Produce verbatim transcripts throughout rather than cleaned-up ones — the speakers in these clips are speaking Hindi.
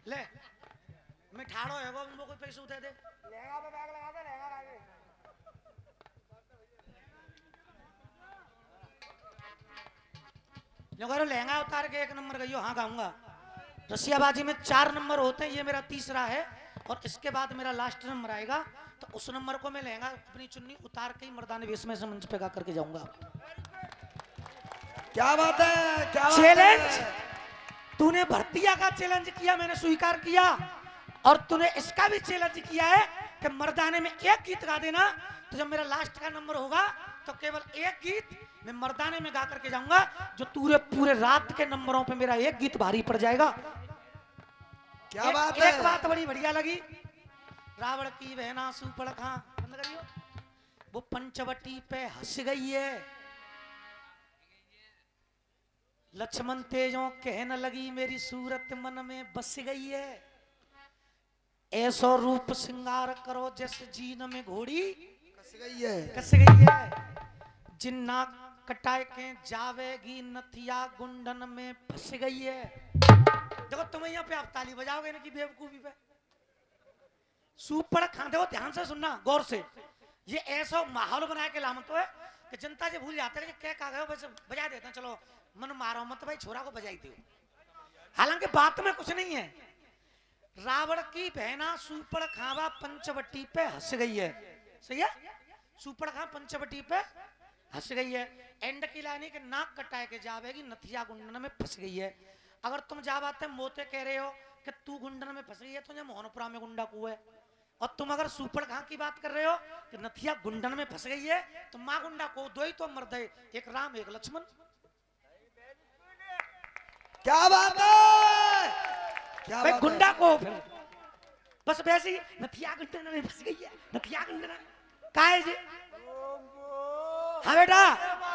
ले मैं ठाड़ो है वो उनको कोई पैसे उठा दे लहंगा पे बैग लगा दे लहंगा लागे जो करो लहंगा उतार के एक नंबर गई हाँ गाऊंगा। रसियाबाजी में चार नंबर होते हैं, ये मेरा तीसरा है और इसके बाद मेरा लास्ट नंबर आएगा, तो उस नंबर को मैं लहंगा अपनी चुन्नी उतार के ही मर्दाने वेश में से मंच पे गा करके जाऊंगा। क्या बात है, क्या बात चैलेंज तूने भर्तिया का चैलेंज किया, मैंने स्वीकार किया, और तूने इसका भी चैलेंज किया है कि मर्दाने में एक गीत गा देना। तो जब मेरा लास्ट का नंबर होगा तो केवल एक गीत मैं मर्दाने में गा करके जाऊंगा, जो पूरे पूरे रात के नंबरों पे मेरा एक गीत भारी पड़ जाएगा। क्या एक, बात है। एक बात बड़ी बढ़िया लगी, रावण की बहना सुपड़ खां बंद करियो, वो पंचवटी पे हंस गई है, लक्ष्मण तेजों कहने लगी मेरी सूरत मन में बस गई है, ऐसो रूप श्रृंगार करो जैसे जीन में घोड़ी कस गई है, कस गई है, जिन्ना कटाए के जावेगी नथिया गुंडन में फंस गई है। देखो तुम यहाँ पे आप ताली बजाओगे इनकी बेवकूफी पे, सुपड़ खाते हो, ध्यान से सुनना गौर से, ये ऐसा माहौल बनाया के लामत है कि जनता से भूल जाते हैं कि क्या कहा गया वैसे बजा देते हैं, चलो मन मारो मत भाई छोरा को बजाई दो, हालांकि बात में कुछ नहीं है। रावण की बहना सुपड़ खावा पंचवटी पे हंस गई है, सही है, सुपड़ खा पंचवटी पे हंस गई है, एंड की लाइन के नाक कटाए के जावेगी नथिया गुंडन में फंस गई है। अगर तुम जा बात है मोते कह रहे हो कि तू गुंडन में फंस गई है, तो मोहनपुरा में गुंडा कुआ है, और तुम अगर सुपड़ खां की बात कर रहे हो कि नथिया गुंडन में फंस गई है, तो माँ गुंडा को दो ही तो मर्द है, एक राम एक लक्ष्मण। क्या बात है, क्या भाई बात गुंडा को फिर बस वैसे ही नथिया गुंडन में फंस गई है, नथिया गुंडन का है जी। हाँ बेटा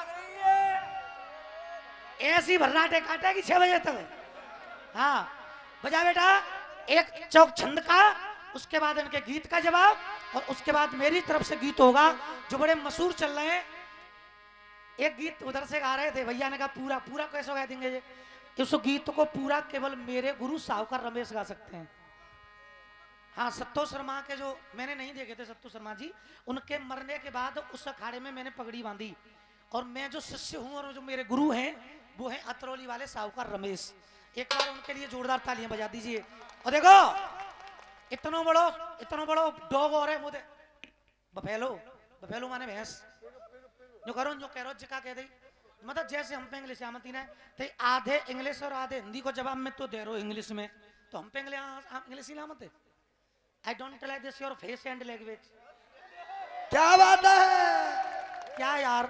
ऐसी भर्राटे काटेगी छह बजे तक। हाँ बजा बेटा, एक चौक छंद का, उसके बाद इनके गीत का जवाब, और उसके बाद मेरी तरफ से गीत होगा जो बड़े मशहूर चल रहे हैं। एक गीत उधर से गा रहे थे, भैया ने कहा पूरा पूरा कैसे गा देंगे ये, इस गीत को पूरा केवल मेरे गुरु साहूकार रमेश गा सकते हैं। हाँ सत्तो शर्मा के जो मैंने नहीं देखे थे, सत्तो शर्मा जी, उनके मरने के बाद उस अखाड़े में मैंने पगड़ी बांधी, और मैं जो शिष्य हूँ और जो मेरे गुरु हैं वो हैं अतरौली वाले साहूकार रमेश। एक बार उनके लिए जोरदार तालियां बजा दीजिए। और देखो इतना बड़ो इतना बड़ो डॉग और है मुझे बफेलो, बफेलो माने भैंस, जो करो जो कह रो जिका कह दे, मतलब जैसे हम पे इंग्लिश आमती ना, तो आधे इंग्लिश और आधे हिंदी को जवाब में तो दे रहे हो इंग्लिश में, तो हम पे इंग्लिश ही लामत है। I don't like this your face and language. क्या बात है, क्या यार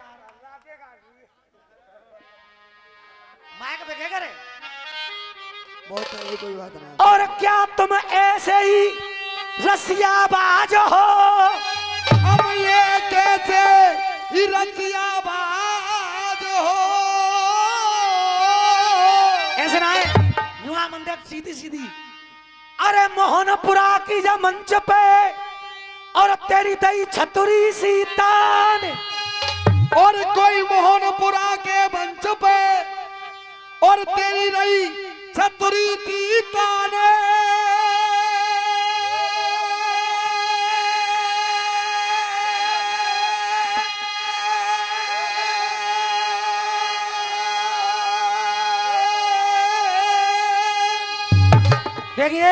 माइक पे क्या करे, बहुत है, कोई बात नहीं। और क्या तुम ऐसे ही रसियाबाज हो, अब ये कैसे ही रसियाबाज हो, ऐसे ना है युवा मंदिर सीधी सीधी। अरे मोहनपुरा की जा मंच पे और तेरी दई छतुरी सी तान, और कोई मोहनपुरा के मंच पे और तेरी रही छतरी की ताने, देखिए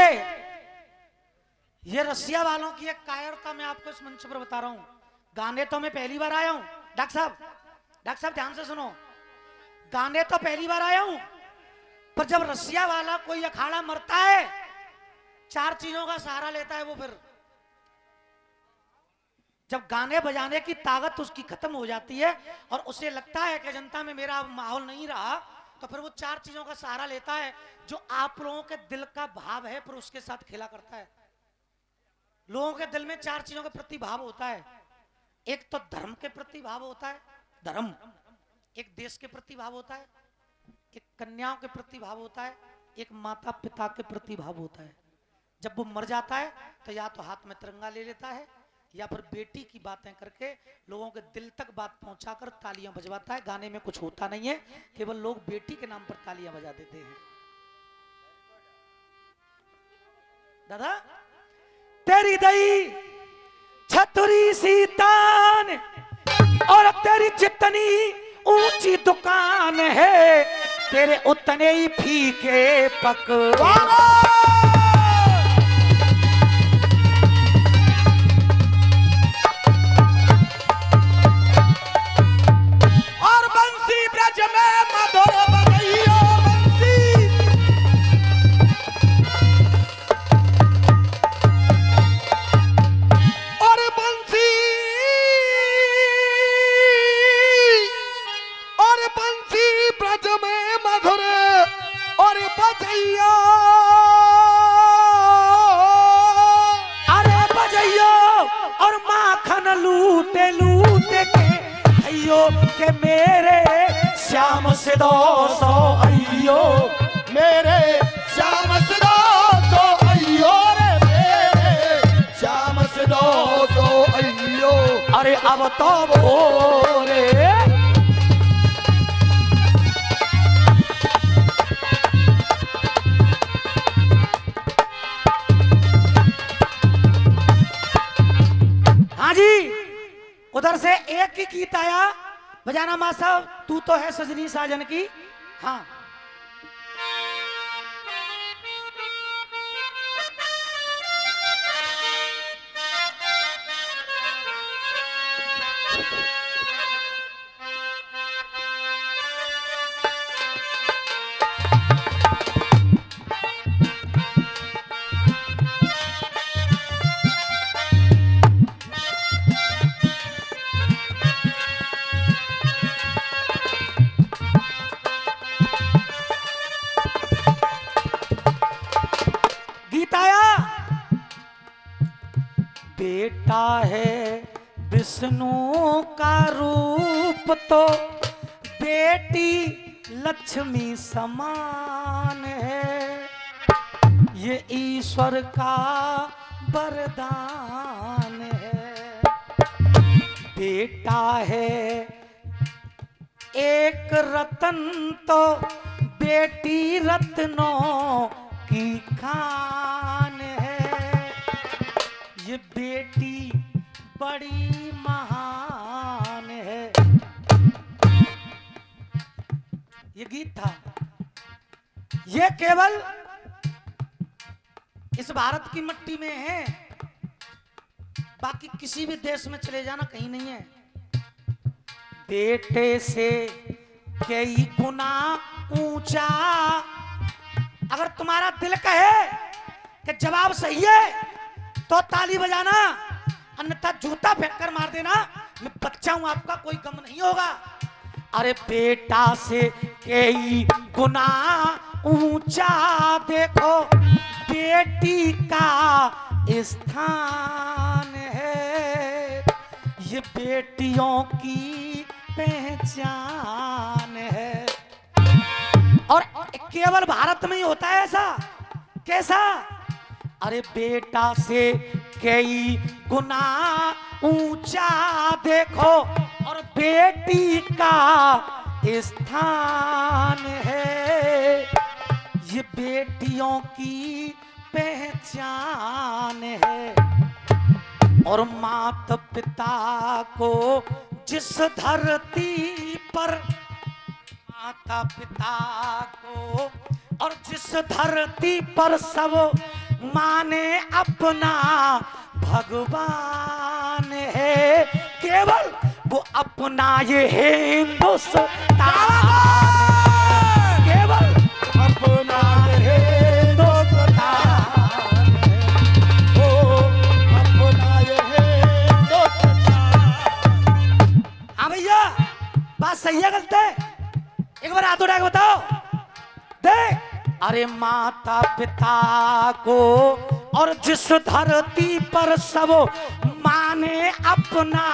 ये रसिया वालों की एक कायरता मैं आपको इस मंच पर बता रहा हूं। गाने तो मैं पहली बार आया हूं, डॉक्टर साहब डॉक्टर साहब ध्यान से सुनो, गाने तो पहली बार आया हूं, पर जब रसिया वाला कोई अखाड़ा मरता है चार चीजों का सहारा लेता है वो, फिर जब गाने बजाने की ताकत उसकी खत्म हो जाती है और उसे लगता है कि जनता में मेरा माहौल नहीं रहा, तो फिर वो चार चीजों का सहारा लेता है जो आप लोगों के दिल का भाव है, पर उसके साथ खेला करता है। लोगों के दिल में चार चीजों के प्रति भाव होता है, एक तो धर्म के प्रति भाव होता है, धर्म, एक देश के प्रति भाव होता है, एक कन्याओं के प्रति भाव होता है, एक माता पिता के प्रति भाव होता है। जब वो मर जाता है तो या तो हाथ में तिरंगा ले लेता है या फिर बेटी की बातें करके लोगों के दिल तक बात पहुंचाकर तालियां बजवाता है। गाने में कुछ होता नहीं है, केवल लोग बेटी के नाम पर तालियां बजा देते हैं। दादा तेरी दई छतरी सी तान और तेरी जितनी ऊंची दुकान है तेरे उतने ही फीके पकवान। और बंसी ब्रज में मधुर बजइयो बंसी और बंसी और बंसी ब्रज में मधुर और बजइयो अरे बजइयो और माखन लूटे लूटे के अयो के मेरे श्याम से दो सौ अयो मेरे श्याम से दो सौ अयो रे मेरे श्याम से दो सौ अयो। अरे अब तो भोरे हाँ जी उधर से एक ही गीत आया बजाना माँ साहब तू तो है सजनी साजन की। हाँ बेटा है विष्णु का रूप तो बेटी लक्ष्मी समान है ये ईश्वर का वरदान है। बेटा है एक रतन तो बेटी रत्नों की खान है ये बेटी बड़ी महान है। ये गीत था ये केवल इस भारत की मिट्टी में है बाकी किसी भी देश में चले जाना कहीं नहीं है। बेटे से कई गुना ऊंचा अगर तुम्हारा दिल कहे कि जवाब सही है तो ताली बजाना अन्यथा जूता फेंक कर मार देना मैं बच्चा हूं आपका कोई गम नहीं होगा। अरे बेटा से कई गुना ऊंचा देखो बेटी का स्थान है ये बेटियों की पहचान है। और केवल भारत में ही होता है ऐसा कैसा अरे बेटा से कई गुना ऊंचा देखो और बेटी का स्थान है ये बेटियों की पहचान है। और माता पिता को जिस धरती पर माता पिता को और जिस धरती पर सब माने अपना भगवान है केवल वो अपना ये हिंदुस्तान केवल अपना ये हिंदुस्तान वो अपना ये हिंदुस्तान। हाँ भैया बात सही है गलत है एक बार हाथ उठा के बताओ देख। अरे माता पिता को और जिस धरती पर सब माने अपना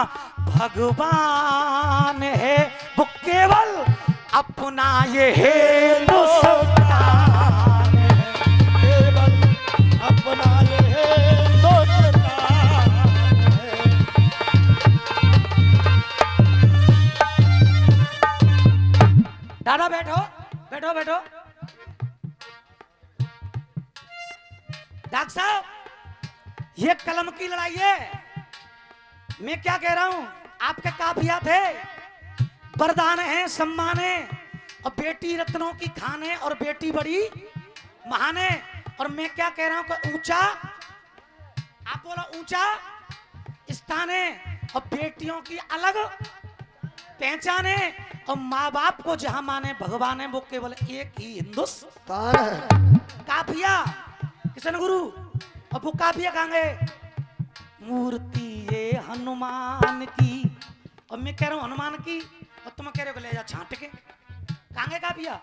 भगवान है वो केवल अपना ये हिंदुस्तान है केवल अपना ये हिंदुस्तान है। दादा बैठो बैठो बैठो डॉक्टर साहब ये कलम की लड़ाई है। मैं क्या कह रहा हूं, आपके काफिया थे, वरदान है, सम्मान है, और बेटी रत्नों की खान है, और बेटी बड़ी महान है। और मैं क्या कह रहा हूं कि ऊंचा, आप बोलो ऊंचा स्थान है, और बेटियों की अलग पहचान है, और माँ बाप को जहां माने भगवान है, वो केवल एक ही हिंदुस्तान है। काफिया किशन गुरु, और वो काफिया कहाँ गए? मूर्ति ये हनुमान की, और मैं कह रहा हूं हनुमान की, और तुम कह रहे हो ले जा छांट के। कहाँ गए काफिया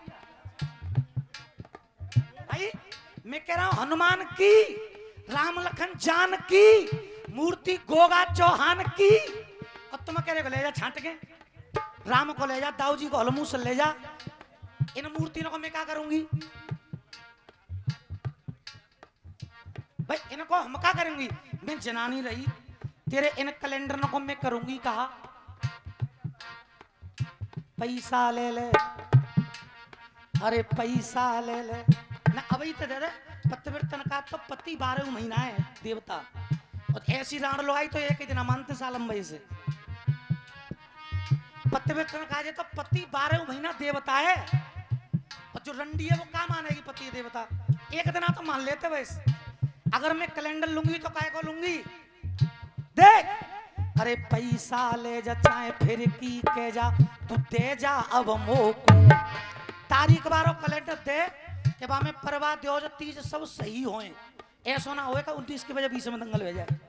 भाई? मैं कह रहा हूं हनुमान की, राम लखन जान की, मूर्ति गोगा चौहान की, और तुम कह रहे हो ले जा छांट के। राम को ले जा, दाऊ जी को हलमूस ले जा, इन मूर्तियों को मैं क्या करूंगी भाई? इनको हम क्या करेंगी? मैं जनानी रही, तेरे इन कैलेंडर को मैं करूंगी कहा? पैसा ले ले, अरे पैसा ले ले ना, अभी तो दे दे। पतिव्रतन का तो पति बारह महीना है देवता, और ऐसी राण लगाई तो एक ही दिन मानते सालम भाई से। पतिव्रतन का तो पति बारह महीना देवता है, और जो रंडी है वो क्या मानेगी पति देवता? एक दिन तो मान लेते वैसे। अगर मैं कैलेंडर लूंगी तो काय को लूंगी? देख, अरे पैसा ले जा चाहे फिर की के जा, तू दे जा अब मोको। तारीख बारो कैलेंडर दे के बाद में परवा दो तीज सब सही होए, ऐसा ना होएगा उनतीस की वजह बीस में दंगल हो जाए।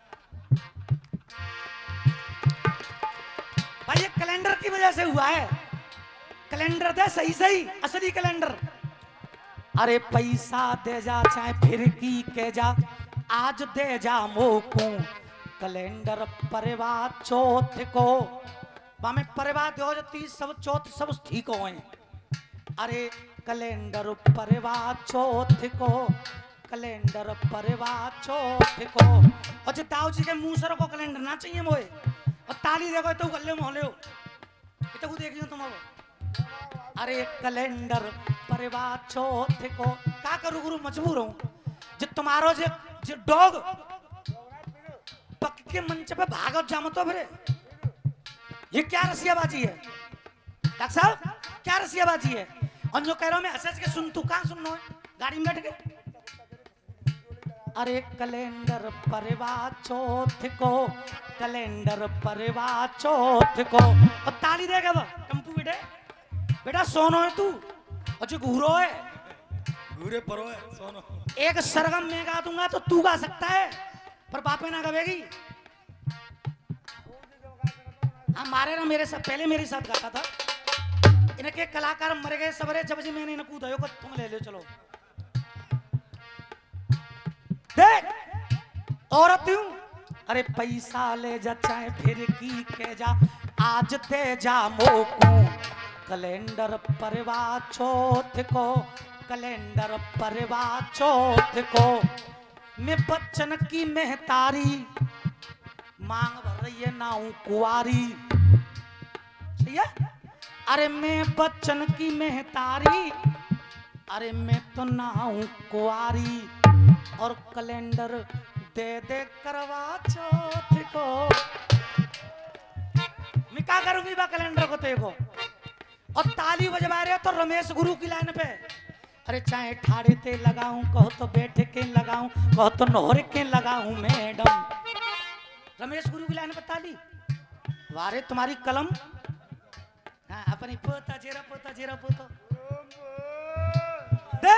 भाई ये कैलेंडर की वजह से हुआ है। कैलेंडर दे सही सही, असली कैलेंडर। अरे पैसा दे जा चाहे फिर की के जा, आज दे जा मोको। कैलेंडर परवा चौथ को, बामे परवा दो तीस सब चौथ सब ठीक होए। अरे कैलेंडर परवा चौथ को, कैलेंडर परवा चौथ को। और जो दाऊ जी के मूसर को कैलेंडर ना चाहिए मोए, और ताली देखो तो गले मोहले हो, ये तो देखियो तुम अब। अरे कैलेंडर परवा चौथ को, का करूं गुरु, मजबूर हूं। जो तुम्हारो जो जो डॉग पक के मंच पे भागत जामो तो फिर ये क्या रसियाबाजी है? डॉक्टर साहब क्या रसियाबाजी है? और जो कह रहा हूं मैं हंस के सुन, तू कहां सुनना है? गाड़ी में बैठ के। अरे कैलेंडर परवा चौथ को, कैलेंडर परवा चौथ को। और ताली देगा वो टम्पू बेटे, बेटा सोनो है तू, और जो घूरो है घूरे परो है सोनो। एक सरगम में गा दूंगा तो तू गा सकता है, पर बापे ना गवेगी। हमारे ना मेरे साथ पहले मेरे साथ गाता था, इनके कलाकार मर गए सबरे, जब जी मैंने इनको कूदा तुम ले लो चलो। देख औरत हूं, अरे पैसा ले जा चाहे फिर की के जा, आज दे जा मोको। कैलेंडर परवा चौथ को, कैलेंडर परवा चौथ को। मैं बच्चन की मेहतारी, मांग भर रही है नाऊ कुआरी। सही है? अरे मैं बच्चन की मेहतारी, अरे मैं तो नाऊ कुआरी। और कैलेंडर दे दे करवा चौथ को। मैं क्या करूंगी बा कैलेंडर को तेरे को? और ताली बजवा रहे हो तो रमेश गुरु की लाइन पे। अरे चाहे ठाड़े ते लगाऊं, कहो तो बैठे के लगाऊं, कहो तो नोहरे के लगाऊं मैडम। रमेश गुरु की लाइन पे ताली। वारे तुम्हारी कलम, हाँ अपनी पोता जेरा पोता जेरा पोतो दे।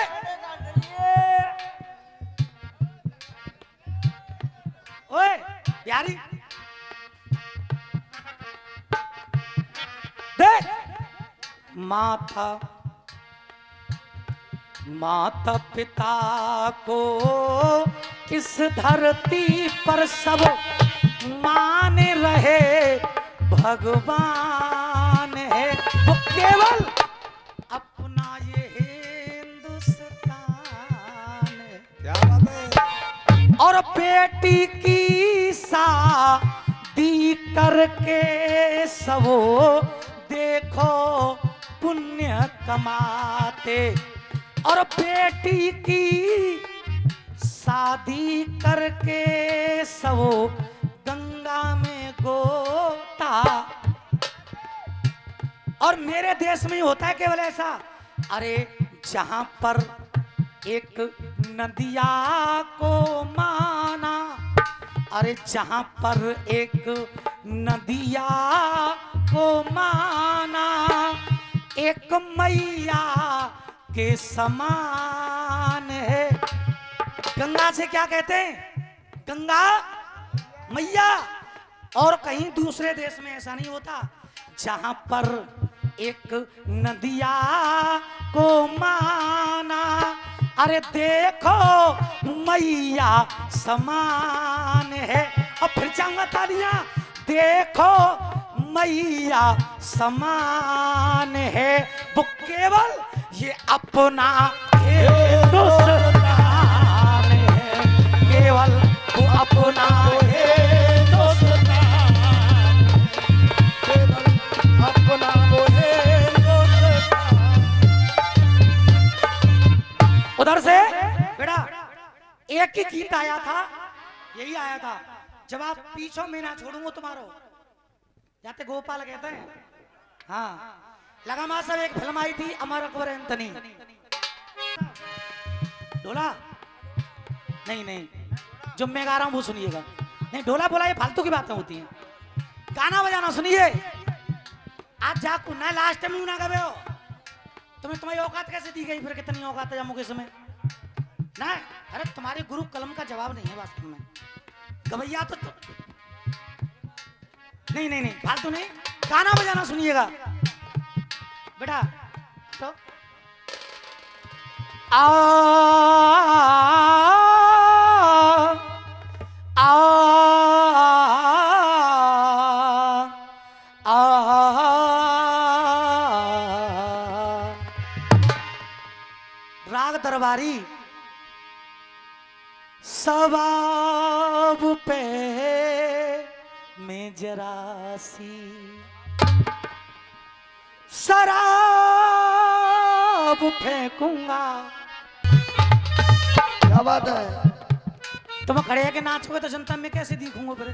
ओए प्यारी देख, माता माता पिता को इस धरती पर सब माने रहे, भगवान है वो केवल अपना ये हिंदुस्तान है। क्या बात है? और बेटी की शादी करके सबो देखो पुण्य कमाते। और बेटी की शादी करके सब गंगा में गोता। और मेरे देश में ही होता है केवल ऐसा। अरे जहां पर एक नदिया को माना, अरे जहां पर एक नदिया को माना, एक मैया के समान है। गंगा से क्या कहते हैं? गंगा मैया। और कहीं दूसरे देश में ऐसा नहीं होता। जहां पर एक नदिया को माना, अरे देखो मैया समान है। और फिर जाऊंगा तालियां, देखो मैया समान है। वो केवल ये अपना हिंदुस्तान है, केवल वो अपना हिंदुस्तान, केवल अपना वो हिंदुस्तान। उधर से बेटा एक ही गीत आया था, यही आया था, जब आप पीछों में ना छोड़ूंगा तुम्हारो, जाते गोपाल कहते हैं। हाँ, लगा मां सब एक फिल्म आई थी अमर अकबर एंथनी। ढोला नहीं नहीं जो मैं गा रहा हूं वो सुनिएगा। नहीं ढोला बोला ये फालतू की बातें होती हैं। गाना बजाना सुनिए। आज जाकू ना लास्ट टाइम ना गए हो तुम्हें, तुम्हारी औकात कैसे दी गई? फिर कितनी औकात है जम्मू के समय ना? अरे तुम्हारे गुरु कलम का जवाब नहीं है वास्तव में। गवैया तो, तो नहीं नहीं नहीं फालतू नहीं, गाना बजाना सुनिएगा बेटा। तो आ आ आ राग दरबारी सवाब पे में जरा सी शराब फेंकूंगा। क्या बात है? तुम खड़े है कि नाचोगे तो जनता में कैसे दिखूंगा फिर?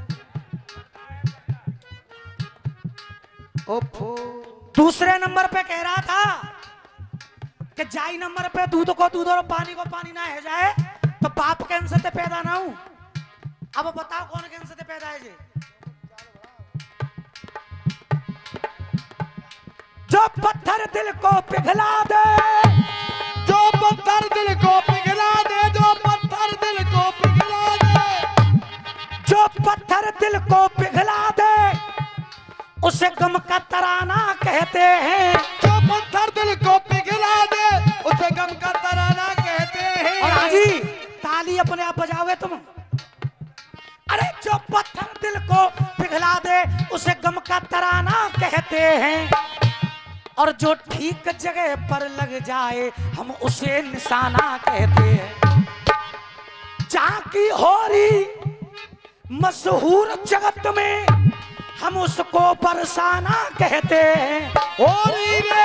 ओफो। दूसरे नंबर पे कह रहा था कि जाई नंबर पे दूध को दूध और पानी को पानी ना है जाए तो बाप कैंसर से पैदा ना हूं। अब बताओ कौन कैंसर से पैदा है? जे जो पत्थर दिल को पिघला दे, जो पत्थर दिल को पिघला दे, जो पत्थर दिल को पिघला दे, जो पत्थर दिल को पिघला दे, उसे गम का तराना कहते हैं। जो पत्थर दिल को पिघला दे, उसे गम का तराना कहते हैं। और हाजी ताली अपने आप बजाओगे तुम। अरे जो पत्थर दिल को पिघला दे, उसे गम का तराना कहते हैं। और जो ठीक जगह पर लग जाए, हम उसे निशाना कहते हैं। जहां की होरी मशहूर जगत में, हम उसको बरसाना कहते हैं। होरी रे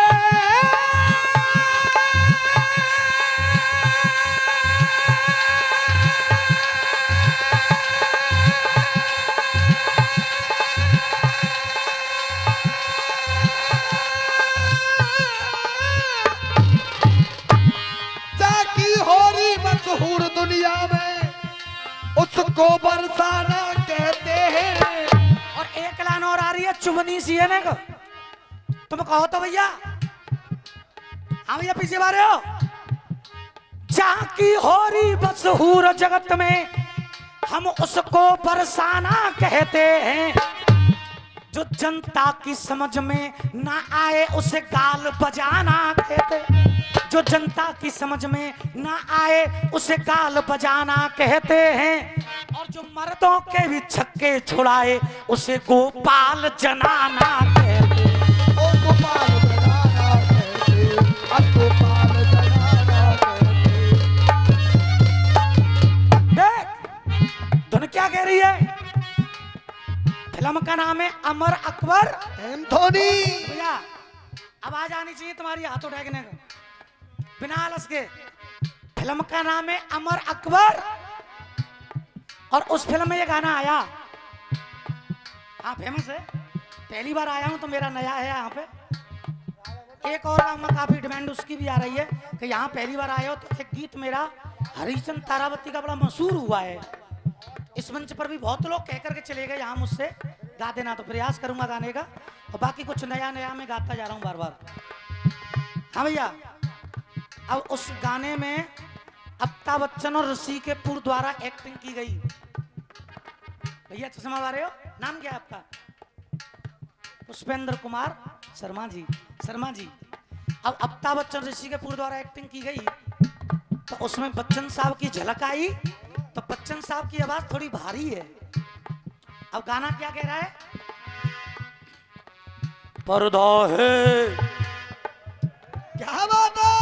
मशहूर दुनिया में, उसको बरसाना कहते हैं। और एक लाइन और आ रही है, चुभनी सी है ना। तुम कहो तो भैया। हाँ भैया पीछे बारे हो। जहां की होरी मशहूर जगत में, हम उसको बरसाना कहते हैं। जो जनता की समझ में ना आए, उसे गाल बजाना कहते हैं। जो जनता की समझ में ना आए, उसे गाल बजाना कहते हैं। और जो मर्दों के भी छक्के छुड़ाए, उसे गोपाल जनाना कहते हैं। ओ गोपाल जनाना कहते, ओ गोपाल जनाना कहते। देख धुन क्या कह रही है? फिल्म का नाम है अमर अकबर एंथोनी। भैया आवाज आनी चाहिए तुम्हारी हाथ उठाने को, बिना आलस के। फिल्म का नाम है अमर अकबर और उस फिल्म में ये गाना आया, हाँ फेमस है, पहली बार आया हूं तो मेरा नया है यहाँ पे। एक और गाँव में काफी डिमांड उसकी भी आ रही है कि यहाँ पहली बार आए हो तो एक गीत मेरा हरिचंद तारावती का बड़ा मशहूर हुआ है। इस मंच पर भी बहुत लोग कह करके चले गए यहाँ मुझसे गा देना, तो प्रयास करूंगा गाने का, और बाकी कुछ नया नया मैं गाता जा रहा हूँ बार बार। हाँ भैया, अब उस गाने में अमिताभ बच्चन और ऋषि कपूर द्वारा एक्टिंग की गई। भैया चश्मा वाले हो, नाम क्या है आपका? पुष्पेंद्र कुमार शर्मा जी, शर्मा जी। अब अमिताभ बच्चन ऋषि कपूर द्वारा एक्टिंग की गई तो उसमें बच्चन साहब की झलक आई, तो बच्चन साहब की आवाज थोड़ी भारी है। अब गाना क्या कह रहा है? पर्दा है, क्या बात है,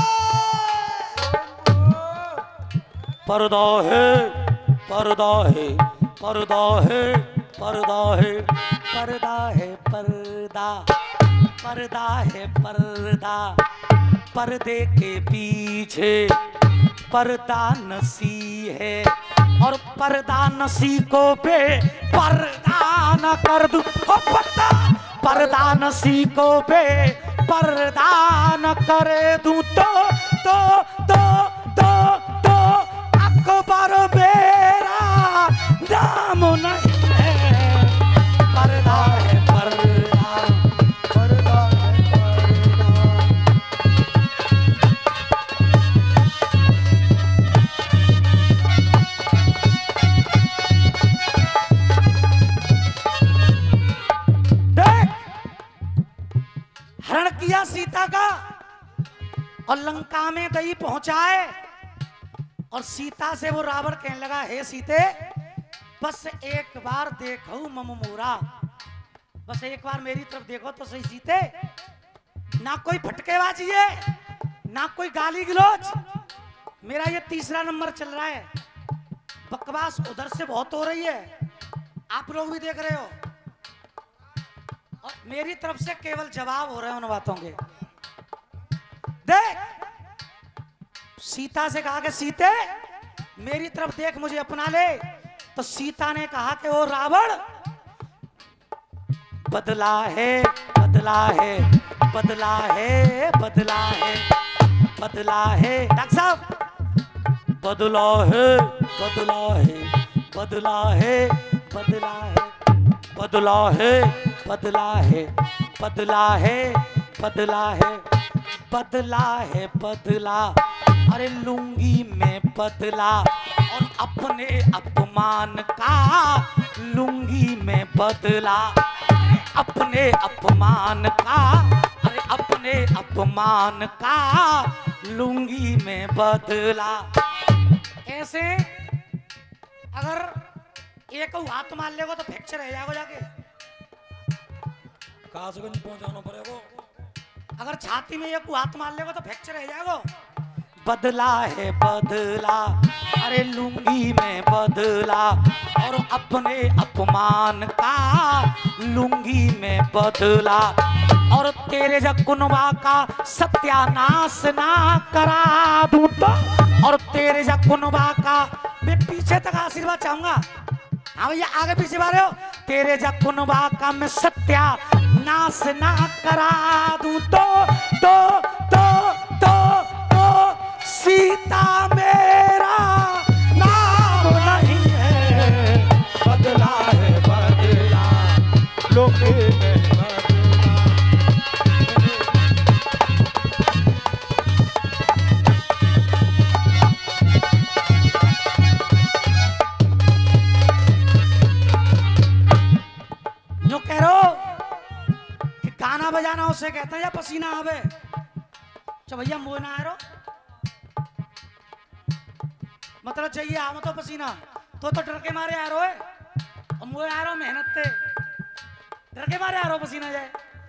पर्दा है, पर्दा है, पर्दा है, पर्दा है, पर्दा है, पर्दा, पर्दा है, पर्दा, पर्दे के पीछे पर्दा नसी है, और पर्दा नसी को बे पर्दा न कर दूं, ओ पर्दा, पर्दा नसी को बे पर्दा न करे दूं तो तो तो तो तो अकबर मेरा नाम नहीं है। पर्दा है, पर्दा, पर्दा है, पर्दा। हरण किया सीता का और लंका में गई पहुंचाए, और सीता से वो रावण कहने लगा, हे सीते बस एक बार देखो मम मोरा, बस एक बार मेरी तरफ देखो तो सही सीते। ना कोई फटकेबाजी है, ना कोई गाली गलौज, मेरा ये तीसरा नंबर चल रहा है। बकवास उधर से बहुत हो रही है, आप लोग भी देख रहे हो, और मेरी तरफ से केवल जवाब हो रहे हैं उन बातों के। देख, सीता से कहा कि सीते मेरी तरफ देख, मुझे अपना ले, तो सीता ने कहा कि ओ रावण, बदला है, बदला है, बदला है, बदला है, बदला है, डॉक्टर साहब, बदला है, बदला है, बदला है, बदला है, बदला है, बदला है, बदला है, बदला है, बदला है, बदला, अरे लुंगी में बदला, और अपने अपमान का लुंगी में बदला, अपने अपमान का, अरे अपने अपमान का लुंगी में बदला। ऐसे अगर एक हाथ मार लेगा तो फ्रैक्चर रह जाएगा जाके, कासगंज पहुंचाना पड़ेगा। अगर छाती में एक हाथ मार लेगा तो फ्रैक्चर रह जाएगा। बदला है, बदला, अरे लुंगी में बदला, और अपने अपमान का लुंगी में बदला, और तेरे जकुनवा का सत्यानाश ना करा दूं तो, और तेरे जकुनवा का, मैं पीछे तक आशीर्वाद चाहूंगा। हाँ भैया आगे पीछे बारे हो, तेरे जकुनवा का मैं सत्यानाश ना करा दूं तो तो तो तो तो सीता मेरा नाम नहीं है। बदला है, बदला, लुंगी में बदला। जो कह रहे हो कि गाना बजाना उसे कहते हैं या पसीना आवे, तो भैया मुँह ना आ रहा मतलब चाहिए आम तो पसीना, तो तो डर के मारे आ रहे है, और मुँह आ रहा मेहनत से डर के मारे आ रहा पसीना जाए।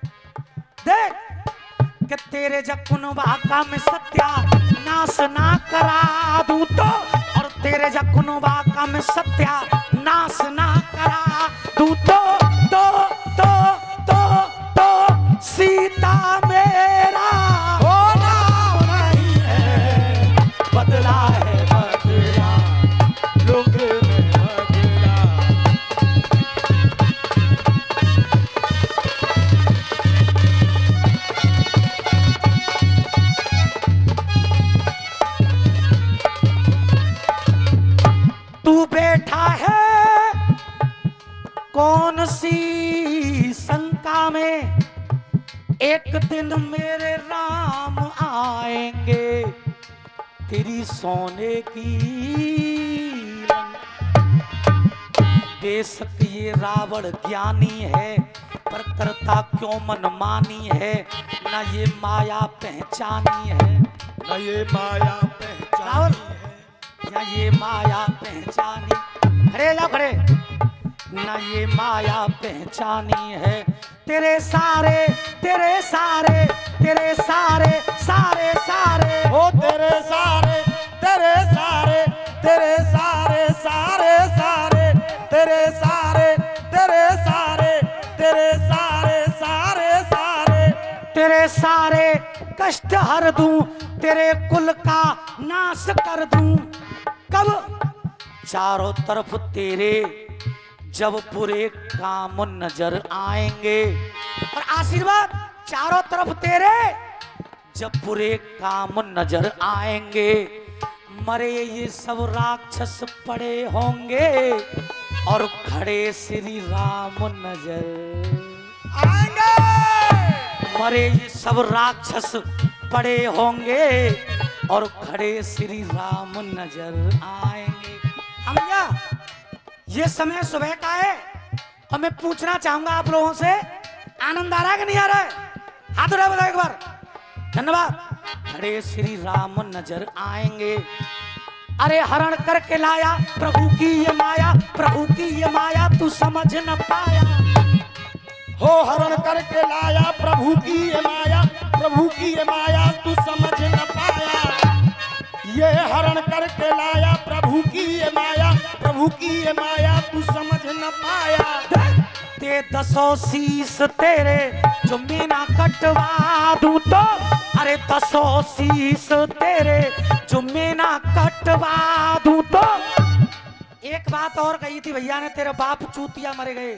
देख कि तेरे जकुनवा का मैं सत्या नाश ना करा दूं तो, और तेरे जकुनवा का मैं सत्या नाश ना करा दूं तो तो तो तो तो सीता मेरा होना नहीं है, बदला है, बदला, लुंगी में बदला। मेरे राम आएंगे तेरी सोने की बेशक ये रावण ज्ञानी है पर करता क्यों मनमानी है, ना ये माया पहचानी है, न ये माया पहचानी है, ना ये माया पहचानी, खड़े जाओ खड़े, ना ये माया पहचानी है, तेरे सारे तेरे सारे तेरे सारे सारे सारे ओ तेरे सारे तेरे सारे तेरे सारे सारे सारे तेरे सारे तेरे सारे तेरे सारे सारे सारे तेरे सारे कष्ट हर दूं, तेरे कुल का नाश कर दूं। कब? चारों तरफ तेरे जब बुरे काम नजर आएंगे, और आशीर्वाद चारों तरफ तेरे जब बुरे काम नजर आएंगे, मरे ये सब राक्षस पड़े होंगे और खड़े श्री राम नजर आएंगे। मरे ये सब राक्षस पड़े होंगे और खड़े श्री राम नजर आएंगे। भैया ये समय सुबह का है और मैं पूछना चाहूंगा आप लोगों से, आनंद आ रहा है कि नहीं आ रहा है? हाथ उठा बताओ एक बार। धन्यवाद। खड़े श्री राम नजर आएंगे, अरे हरण करके लाया प्रभु की ये माया, प्रभु की ये माया तू समझ न पाया। हो हरण करके लाया प्रभु की ये माया, प्रभु की ये माया तू समझ न पाया। ये हरण करके लाया प्रभु की ये माया, प्रभु की ये माया तू समझ न पाया। ते दसों शीस तेरे जो मैं ना कटवा दूं तो, अरे दसों शीस तेरे जो मैं ना कटवा दूं तो। एक बात और कही थी भैया ने, तेरे बाप चूतिया मर गए।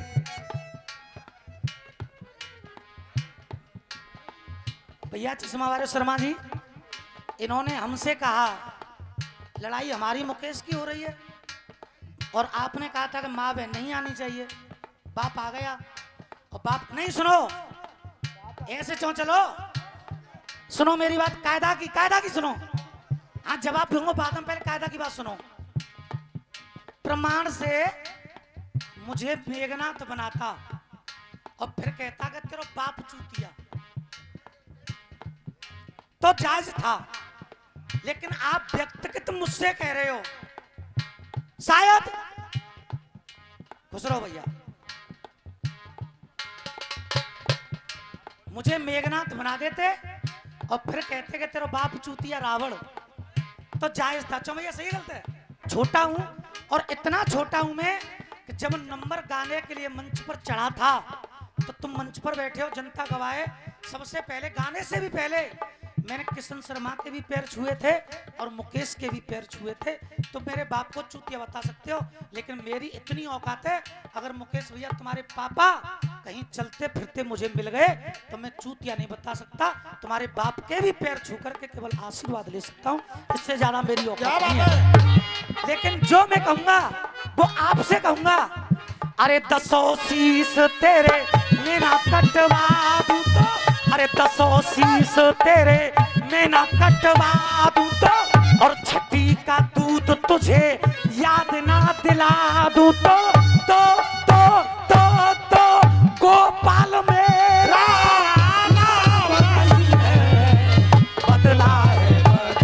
भैया चश्मा वाले शर्मा जी, इन्होंने हमसे कहा लड़ाई हमारी मुकेश की हो रही है और आपने कहा था कि माँ बहन नहीं आनी चाहिए। बाप आ गया और बाप नहीं, सुनो ऐसे क्यों, चलो सुनो मेरी बात, कायदा की कायदा की सुनो। हाँ जवाब दूंगा बाद में, पहले कायदा की बात सुनो। प्रमाण से मुझे मेघनाथ बनाता और फिर कहता कि तेरा बाप चूतिया, तो जायज था। लेकिन आप व्यक्तिगत मुझसे कह रहे हो, शायद खुश रहो भैया, मुझे मेघनाथ बना देते और फिर कहते कि तेरा बाप चूतिया रावण, तो जायज था। चो भैया सही गलत है? छोटा हूं और इतना छोटा हूं मैं कि जब नंबर गाने के लिए मंच पर चढ़ा था तो तुम मंच पर बैठे हो, जनता गवाए, सबसे पहले गाने से भी पहले मैंने किशन शर्मा के भी पैर छुए थे और मुकेश के भी पैर छुए थे। तो मेरे बाप को चूतिया बता सकते हो, लेकिन मेरी इतनी औकात है, अगर मुकेश भैया तुम्हारे पापा कहीं चलते फिरते मुझे मिल गए तो मैं चूतिया नहीं बता सकता, तुम्हारे बाप के भी पैर छू करके केवल आशीर्वाद ले सकता हूँ, इससे ज्यादा मेरी औकात नहीं है। लेकिन जो मैं कहूंगा वो आपसे कहूंगा, अरे दसों शीस तेरे मेरा कटवा दूं तो, अरे दसों शीस तेरे मैं ना कटवा दूं तो, और छठी का दूध तुझे याद ना दिला दूं तो, तो तो तो तो गोपाल मेरा नाम नहीं है, बदला है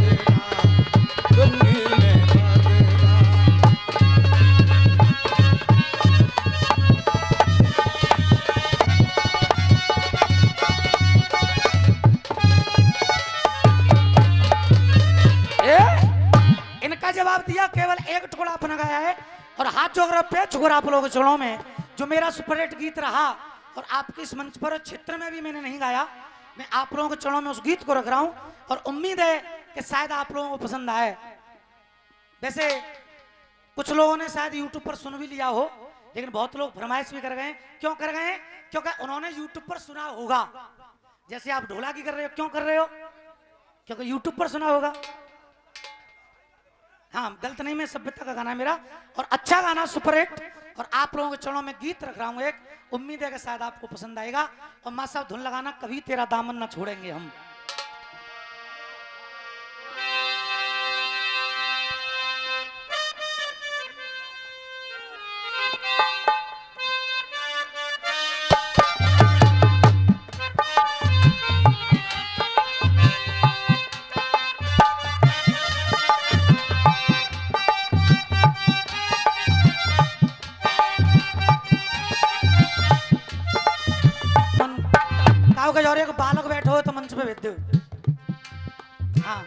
जवाब दिया, केवल एक टुकड़ा अपना गाया है और हाथ जोड़ पे झुकरा आप लोगों के चरणों में, जो मेरा सुपरहिट गीत रहा और आपके इस मंच पर क्षेत्र में भी मैंने नहीं गाया, मैं आप लोगों के चरणों में उस गीत को रख रहा हूं और उम्मीद है कि शायद आप लोगों को पसंद आए। वैसे कुछ लोगों ने शायद यूट्यूब पर सुन भी लिया हो, लेकिन बहुत लोग फरमाइश भी कर गए। क्यों कर गए? क्योंकि उन्होंने यूट्यूब पर सुना होगा, जैसे आप ढोला की कर रहे हो। क्यों कर रहे हो? क्योंकि यूट्यूब पर सुना होगा। हाँ गलत नहीं, मैं सभ्यता का गाना है मेरा और अच्छा गाना सुपरहिट और आप लोगों के चरणों में गीत रख रहा हूं एक, उम्मीद है कि शायद आपको पसंद आएगा। और मां साहब धुन लगाना, कभी तेरा दामन ना छोड़ेंगे हम। और एक बालक बैठो हो तो मंच पे भेज दो। हाँ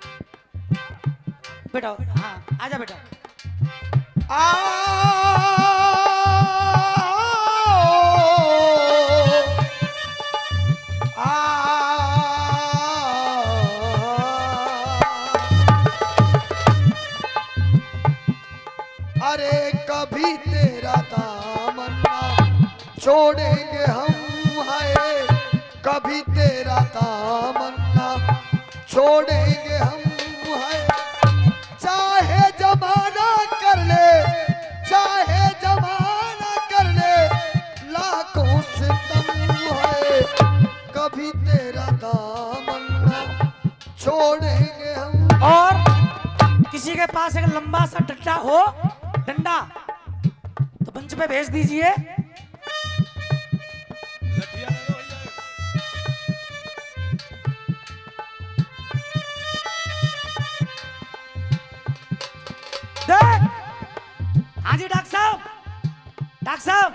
बेटा, हाँ आजा बेटा। आ अरे कभी तेरा दामन ना छोड़ेंगे हम, है कभी तेरा दामन ना छोड़ेंगे हम, है चाहे जमाना कर ले, चाहे जमाना कर ले लाखों सितम, है कभी तेरा दामन ना छोड़ेंगे हम। और किसी के पास एक लंबा सा डंडा हो, डंडा तो मंच पे भेज दीजिए। हाँ जी डॉक्टर साहब, डॉक्टर साहब,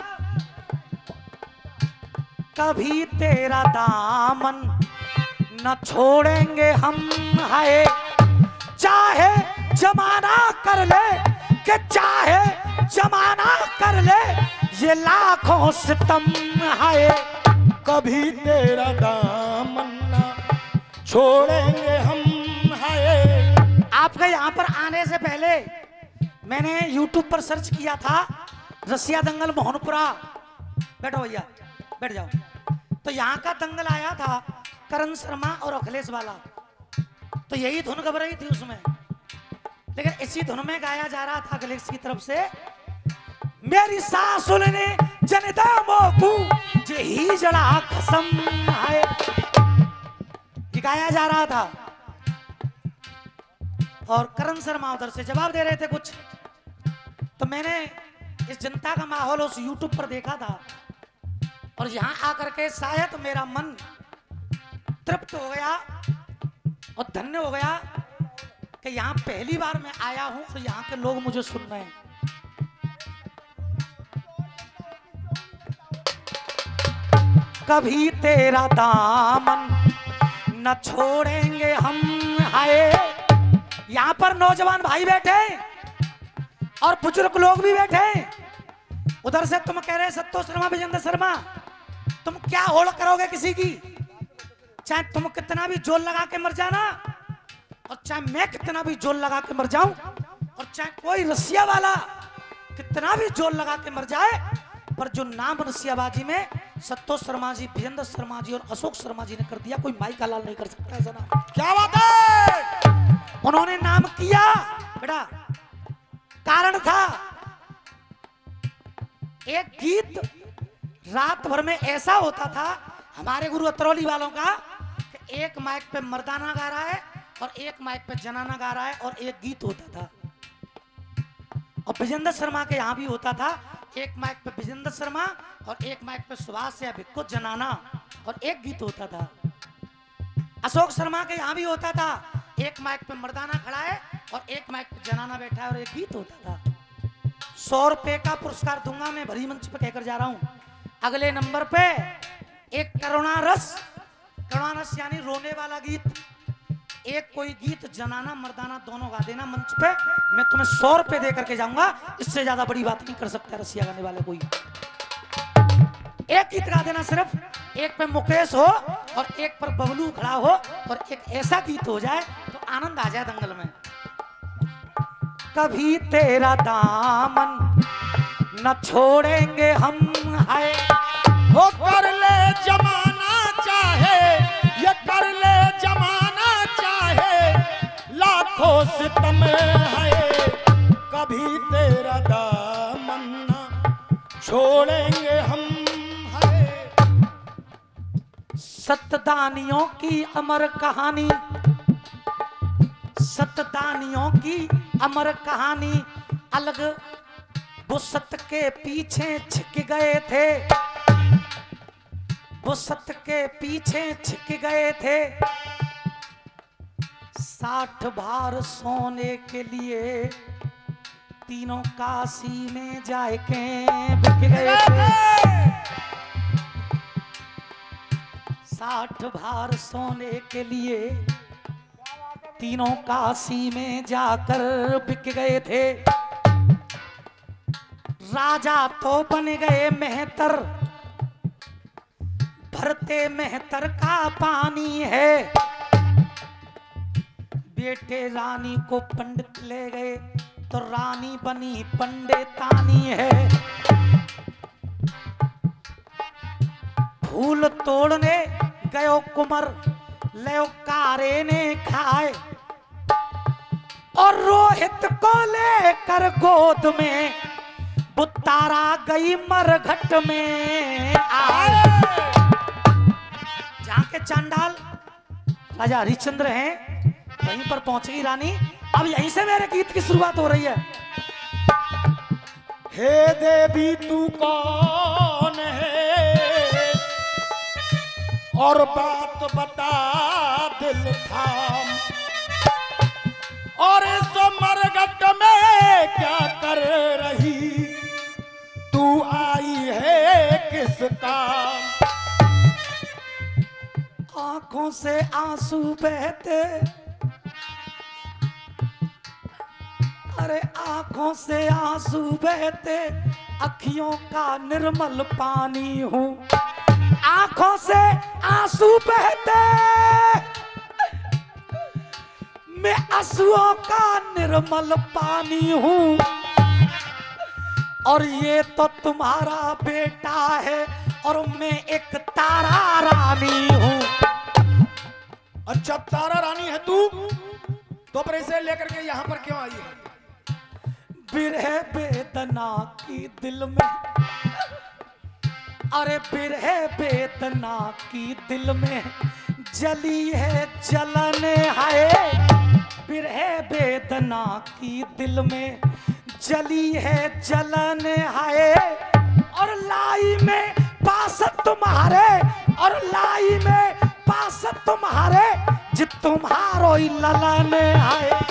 कभी तेरा दामन न छोड़ेंगे हम, है चाहे जमाना कर ले, कि चाहे जमाना कर ले ये लाखों सितम, है कभी तेरा दामन ना छोड़ेंगे हम, है। आपके यहाँ पर आने से पहले मैंने YouTube पर सर्च किया था, रसिया दंगल मोहनपुरा। बैठो भैया, बैठ जाओ। तो यहाँ का दंगल आया था करण शर्मा और अखिलेश वाला, तो यही धुन गब रही थी उसमें। लेकिन इसी धुन में गाया जा रहा था अखिलेश की तरफ से, मेरी सासुल ने जनता मोकू जे ही जड़ा कसम, है ये गाया जा रहा था। और करण शर्मा उधर से जवाब दे रहे थे कुछ, तो मैंने इस जनता का माहौल उस YouTube पर देखा था, और यहां आकर के शायद मेरा मन तृप्त हो गया और धन्य हो गया कि यहां पहली बार मैं आया हूं और यहां के लोग मुझे सुन रहे हैं। कभी तेरा दामन न छोड़ेंगे हम, है यहां पर नौजवान भाई बैठे और बुजुर्ग लोग भी बैठे। उधर से तुम कह रहे सत्तो शर्मा, विजेंद्र शर्मा, तुम क्या होड़ करोगे किसी की? चाहे तुम कितना भी जोर लगा के मर जाना, और चाहे मैं कितना भी जोर लगा के मर जाऊं, और चाहे कोई रसिया वाला कितना भी जोर लगा के मर जाए, पर जो नाम रसियाबाजी में सत्तोष शर्मा जी, विजेंद्र शर्मा जी और अशोक शर्मा जी ने कर दिया, कोई माई का लाल नहीं कर सकता ऐसा नाम। क्या बात है? उन्होंने नाम किया बेटा, कारण था एक गीत रात भर में ऐसा होता था हमारे गुरु अतरौली वालों का कि एक माइक पे मर्दाना गा रहा है और एक माइक पे जनाना गा रहा है, और एक गीत होता था। और विजेंद्र शर्मा के यहाँ भी होता था, एक माइक पे विजेंद्र शर्मा और एक माइक पे सुभाष या भिक्को जनाना, और एक गीत होता था। अशोक शर्मा के यहाँ भी होता था, एक माइक पे मर्दाना खड़ा है और एक माइक पे जनाना बैठा है, और एक गीत होता था। सौ रुपए का पुरस्कार दूंगा मैं, भरी मंच पे कहकर जा रहा हूं। अगले नंबर पे एक करुणा रस, करुणा रस यानी रोने वाला गीत, एक कोई गीत जनाना मर्दाना दोनों गा देना मंच पे, मैं तुम्हें सौ रुपए दे करके जाऊंगा। इससे ज्यादा बड़ी बात नहीं कर सकता रसिया गाने वाले कोई। एक गीत गा देना सिर्फ, एक पे मुकेश हो और एक पर बबलू खड़ा हो, और एक ऐसा गीत हो जाए तो आनंद आ जाए दंगल में। कभी तेरा दामन न छोड़ेंगे हम, है वो कर ले जमाना चाहे, ये कर ले जमाना चाहे लाखों सितम, है कभी तेरा दामन न छोड़ेंगे हम है। सतदानियों की अमर कहानी, सतदानियों की अमर कहानी अलग वो सत के पीछे छिक गए थे, वो सत के पीछे छिक गए थे। साठ भार सोने के लिए तीनों काशी में जाके बिक गए थे। साठ भार सोने के लिए तीनों काशी में जाकर बिक गए थे। राजा तो बन गए मेहतर, भरते मेहतर का पानी है। बेटे रानी को पंडित ले गए तो रानी बनी पंडितानी है। फूल तोड़ने गयो कुमर, ले कारे ने खाए और रोहित को लेकर गोद में बुतारा गई मरघट में आए। जहां के चांडाल राजा हरिश्चंद्र हैं वहीं पर पहुंची रानी। अब यहीं से मेरे गीत की शुरुआत हो रही है। हे देवी तू कौन है और बात बता दिल थाम, और इस मरघट में क्या कर रही तू आई है किस काम। आंखों से आंसू बहते, अरे आंखों से आंसू बहते, अखियों का निर्मल पानी हूँ। आंखों से आंसू बहते, मैं आंसुओं का निर्मल पानी हूँ। और ये तो तुम्हारा बेटा है और मैं एक तारा रानी हूँ। अच्छा तारा रानी है तू, तो पर इसे लेकर के यहाँ पर क्यों आई है? बिरह बेदना की दिल में, अरे बिरह बेदना की दिल में जली है जलन है। बिरह बेदना की दिल में जली है जलन है। और लाई में पास तुम्हारे, और लाई में पास तुम्हारे, जित तुम्हारो ललन है।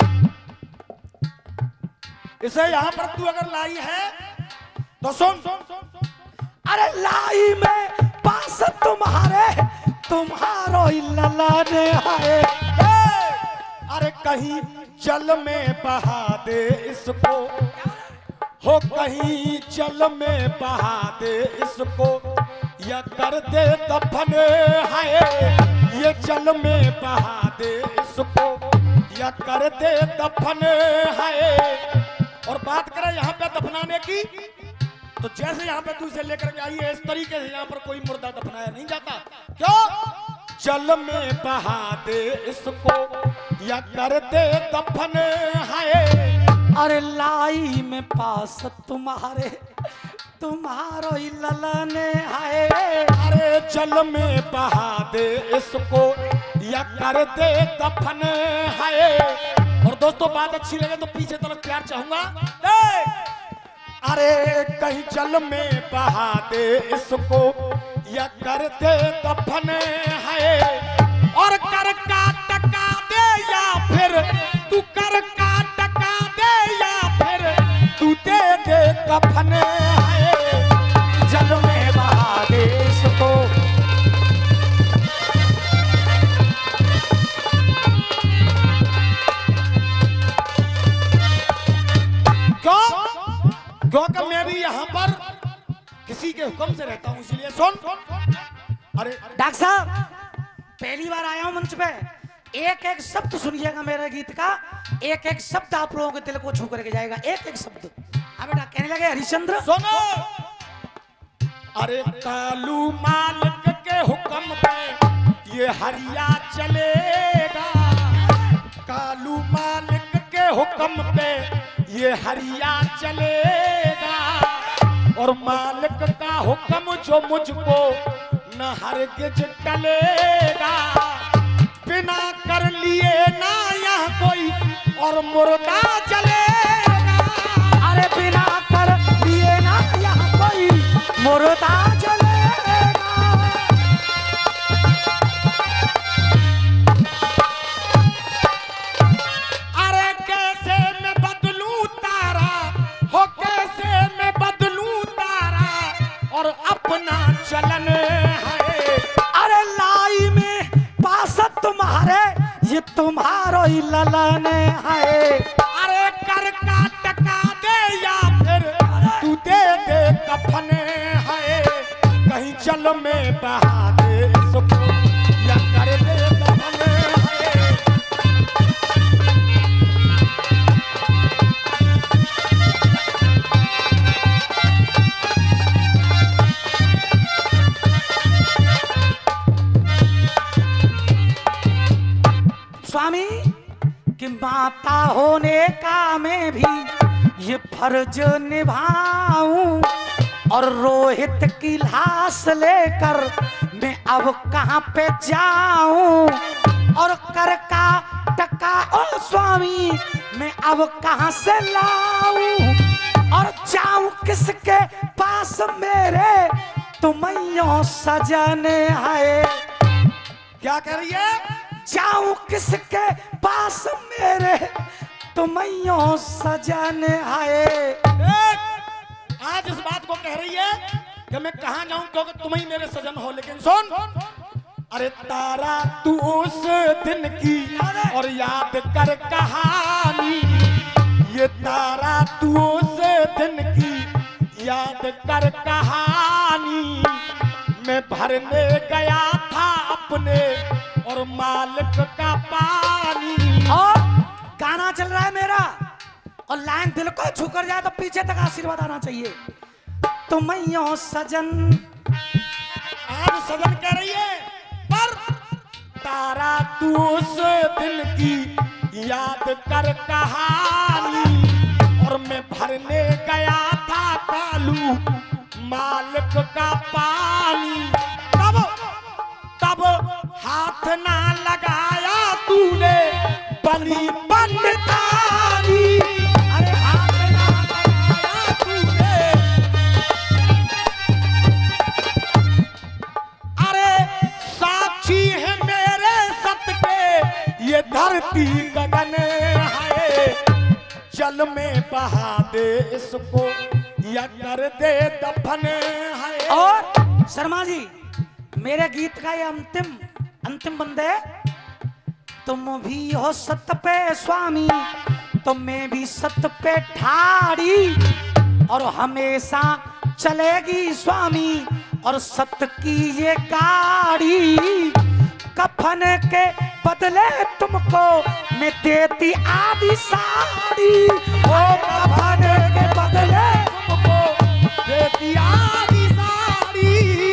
इसे यहाँ पर तू अगर लाई है तो सुन, अरे लाई में पास तुम्हारे, तुम्हारो ललन है। अरे कहीं जल में बहा दे इसको, हो कहीं जल में बहा दे इसको, या कर दे दफन है। ये जल में बहा दे इसको, या कर दे दफन है। और बात करें यहाँ पे दफनाने की, तो जैसे यहाँ पे तू इसे लेकर के आई है इस तरीके से यहाँ पर कोई मुर्दा दफनाया नहीं जाता। क्यों? जल में बहा दे इसको, या कर दे दफन है। अरे लाई में पास तुम्हारे, तुम्हारो ललन है। अरे जल में बहा दे इसको, या कर दे दफन है। और दोस्तों बात अच्छी लगे तो पीछे तरफ प्यार चाहूंगा। अरे कहीं जल में बहा दे इसको, या कर दे दफन है। और कर का टका दे, या फिर तू कर का टका दे, या फिर तू दे दे कफन है। जल में बहा दे इसको, क्योंकि मैं भी यहाँ पर किसी के हुक्म से रहता हूँ, इसलिए सुन। अरे डॉक्टर साहब पहली बार आया हूँ मंच पे, एक एक शब्द सुनिएगा मेरे गीत का, एक एक शब्द आप लोगों के दिल को छू करके जाएगा, एक एक शब्द। अब बेटा कहने लगे हरिश्चंद्र सुनो। अरे कालू मालिक के हुक्म पे ये हरिया चलेगा, कालू मालिक के हुक्म पे ये हरिया चलेगा। और मालिक का हुक्म जो मुझको न हरगिज टलेगा, बिना कर लिए ना यहाँ कोई और मुर्दा जलेगा। अरे बिना कर लिए ना यहाँ कोई मुर्दा जलेगा। अरे कैसे मैं बदलूं तारा, हो कैसे मैं बदलूं तारा और अपना चलन है। अरे लाई में पास तुम्हारे ये तुम्हारो ही ललन है। अरे कर का टका दे या फिर तू दे दे कफन है, कहीं जल में बहा दे इसको या कर दे दफन है। स्वामी कि माता होने का मैं भी ये फर्ज निभाऊं, और रोहित की लाश लेकर मैं अब कहां पे जाऊं, और कर का टका ओ स्वामी मैं अब कहां से लाऊं, और जाऊं किसके पास मेरे तुमैयो सजन है। क्या कह रही है? जाऊं किसके पास मेरे तुमैयो सजन है। आज इस बात को कह रही है कि मैं कहां जाऊं क्योंकि तुम ही मेरे सजन हो। लेकिन सुन, अरे तारा तू उस दिन की और याद कर कहानी, ये तारा तू उस दिन की याद कर कहानी। मैं भरने गया था अपने और मालिक का पानी। और गाना चल रहा है मेरा, और लाइन दिल को छू कर जाए तो पीछे तक आशीर्वाद आना चाहिए। तुमैयो सजन, आज सजन कह रही है, पर तारा तू उस दिन की याद कर कहानी, और मैं भरने गया था कालू मालिक का पानी। तब तब हाथ ना लगाया तूने बनी पंडितानी। अरे हाथ ना लगाया तूने, अरे साक्षी है मेरे सत के ये धरती गगन है, जल में बहा दे इसको या कर दे दफन है। और शर्मा जी मेरे गीत का ये अंतिम अंतिम बंदे, तुम भी हो सत पे स्वामी तो मैं भी सत पे ठाड़ी, और हमेशा चलेगी स्वामी और सत की ये गाड़ी। कफन के बदले तुमको मैं देती आधी साड़ी, ओ कफन के बदले तुमको देती आधी साड़ी,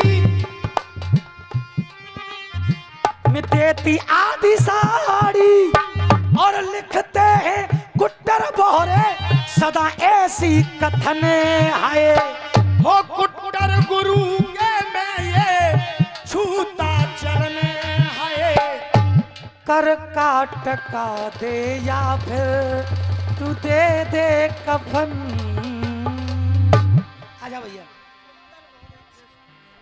मैं देती आधी साड़ी। और लिखते हैं कुट्टर बोहरे सदा ऐसी कथन है, हो कुट्टर गुरु के मैं ये छूता चरण है। कर काट का दे या फिर तू दे दे कफन